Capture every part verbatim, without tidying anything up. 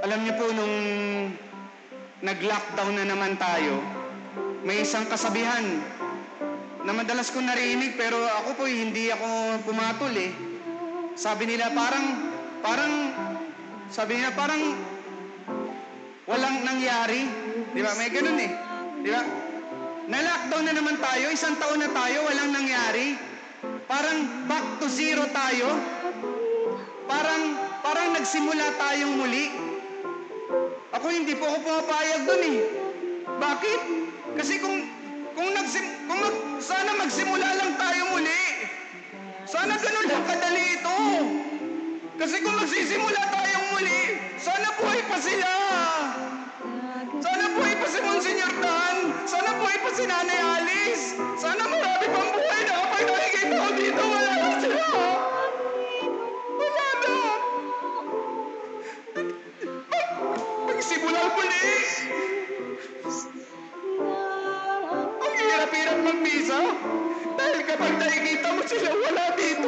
Alam niyo po, nung nag-lockdown na naman tayo, may isang kasabihan na madalas kong narinig, pero ako po hindi ako pumatol eh. Sabi nila parang, parang, sabi nila parang walang nangyari. Di ba? May ganun eh. Di ba? Na-lockdown na naman tayo, isang taon na tayo, walang nangyari. Parang back to zero tayo. Parang, parang nagsimula tayong muli. Ako hindi po ako pumapayag dun eh. Bakit? Kasi kung, kung, nagsim, kung mag, sana magsimula lang tayo muli. Sana ganun lang kadali ito. Kasi kung magsisimula tayong muli, sana buhay pa sila. Sana buhay pa si Monsignor Dan. Sana buhay pa si Nanay Alice. Sana marami pang buhay na kapag nakikita ko dito, wala na sila. Wala na. Magsimula muli. Ang hirap-hirap mag-misa. Dahil kapag nakikita mo sila, wala dito.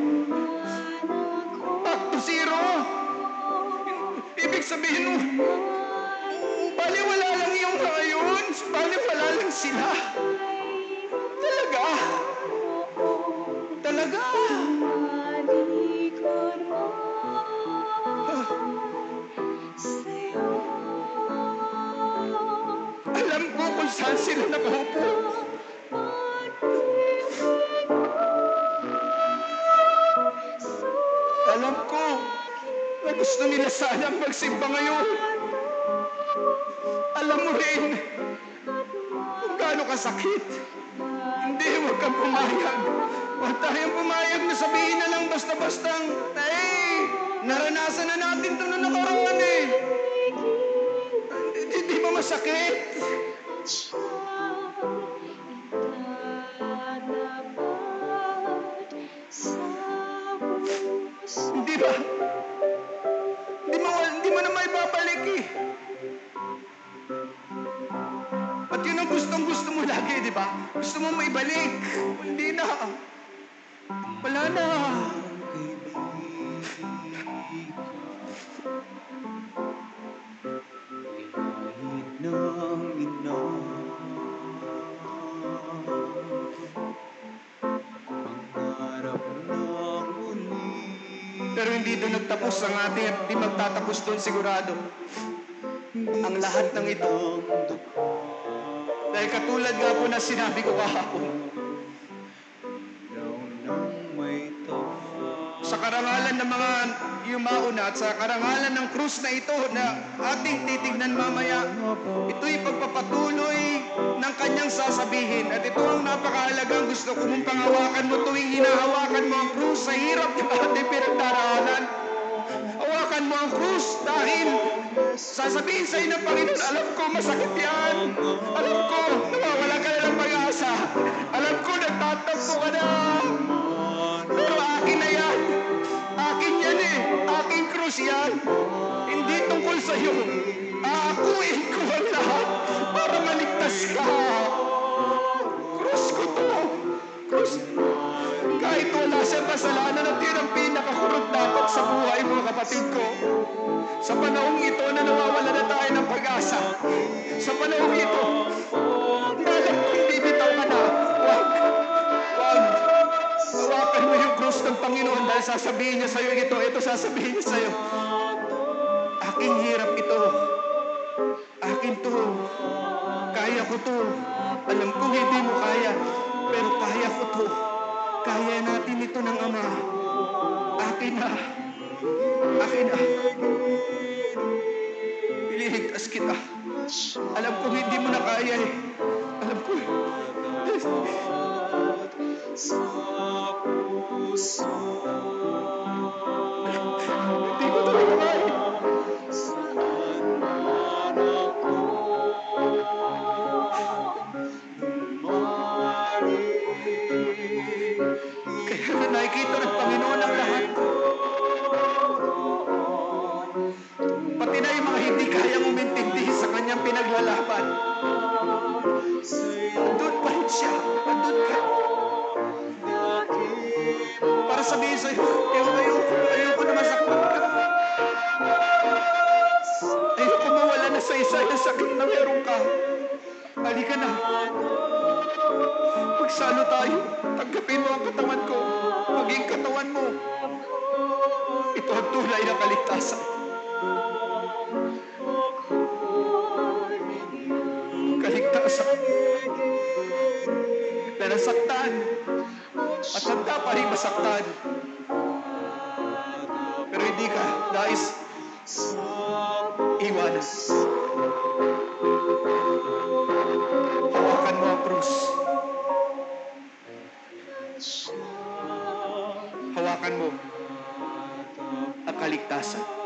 Back to zero. Ibig sabihin mo, bali wala lang yung mga yun. Bali wala lang sila. Talaga. Talaga. Alam ko kung saan sila nakaupo. Alam ko na gusto nila sanang magsimba ngayon. Alam mo rin kung gaano kasakit. Hindi, huwag kang pumayag. Huwag tayong pumayag na sabihin na lang basta-bastang, eh, naranasan na natin ito na nakaraan eh. Hindi ba masakit? Hindi ba? Hindi mo, hindi mo na may babalik eh. At yun ang gustong gusto mo lagi, di ba? Gusto mo maibalik. Hindi na. Wala na. Pero hindi doon nagtapos ang ating at di magtatapos doon sigurado. Ang lahat ng ito. Dahil katulad nga po na sinabi ko kahapon, sa karangalan ng mga yumauna at sa karangalan ng krus na ito na ating titignan mamaya, ito'y pagpapatuloy ng kanyang sasabihin. At ito ang napakahalagang gusto ko mong panghawakan mo tuwing hinahawakan mo ang krus sa hirap ng ating pinagdaraanan. Hawakan mo ang krus dahil sasabihin sa iyo ng Panginoon, alam ko masakit yan. Alam ko nawawala ka na ng pag-asa. Alam ko nagtatampo ka na. Pero akin na yan. Akin yan eh. Aking krus yan. Hindi tungkol sa iyo. Aakuin ko ang lahat para maligtas ka. Krus ko to. Krus. Kahit wala siyang kasalanan at yun ang pinakakurot dapat sa buhay mga kapatid ko. Sa panahong ito na nawawala na tayo ng pag-asa. Sa panahong ito, alam ko hindi bitaw ka na. Huwag. Huwag. Hawakan mo yung krus ng Panginoon dahil sasabihin niya sa'yo ito. Ito sasabihin niya sa'yo. Aking hirap ito. Akin to. Kaya ko to. Alam ko hindi mo kaya. Pero kaya ko to. Kaya natin ito ng Ama. Akin na. Akin na. Ililigtas kita. Alam ko hindi mo na kaya eh. Alam ko eh. Sa puso. Hindi ko talaga kaya. Saan man ako kaya nakikita ng Panginoon ang lahat. Pati na yung mga hindi kayang umintindi sa kanyang pinaglalaban. Andun pa rin siya. Andun ka. Para sabihin sa'yo, ayoko, ayoko, ayoko na masaktan ka. sakit na meron ka, halika na. Magsalo tayo. Tanggapin mo ang katawan ko. Maging katawan mo. Ito ang tunay na kaligtasan. Kaligtasan na nasaktan at handa pa rin masaktan. Pero hindi ka nais iwanan. Hawakan mo ang krus. Hawakan mo ang kaligtasan.